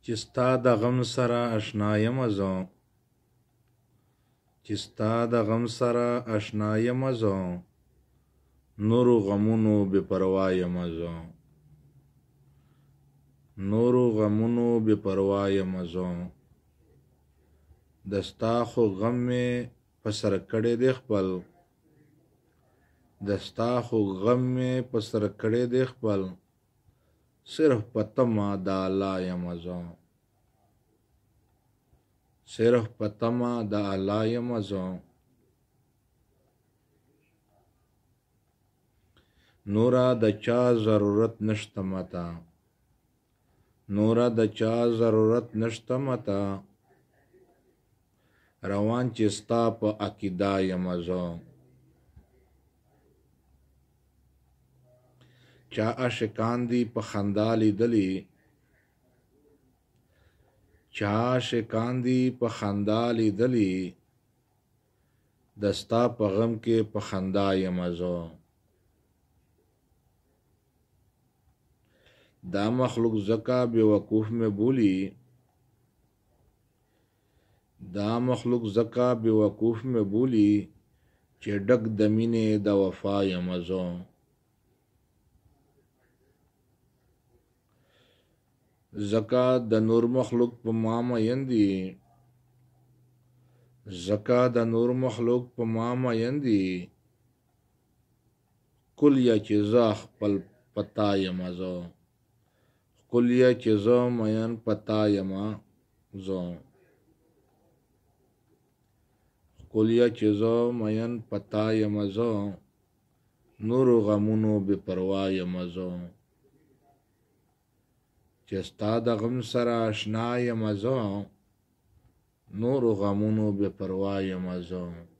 چې ستا د غم سره اشنا یمه زه، چې ستا د غم سره اشنا یمه زه، نورو غمونو بې پروا یمه زه، نورو غمونو بې پروا یمه زه. د ستا خو غم مې په سر کړی دی خپل، د ستا خو غم مې په سر کړی دی خپل، صرف په تمه د الله یمه زه، صرف په تمه د الله یمه زه. نوره د چا ضرورت نشته مته، نوره د چا ضرورت نشته مته، روان چې ستا په عقیده یمه زه. چا عاشقان دي په خندا لیدلي، چا عاشقان دي په خندا لیدلي، د ستا په غم کې په خندا یمه زه. دا مخلوق ځکه بې وقوف مې بولي، دا مخلوق ځکه بې وقوف مې بولي، چې ډک د مینې د وفا یمه زه. ځکه د نور مخلوق په ما مین دي، ځکه د نور مخلوق په ما مین دي، کلیه چې زه خپل پتا یمه زه، کلیه چې زه مین پتا یمه زه، کلیه چې زه مین پتا یمه زه، نورو غمونو بې پروا یمه زه. چې ستا د غم سره اشنا یمه زه، نورو غمونو بې پروا یمه زه.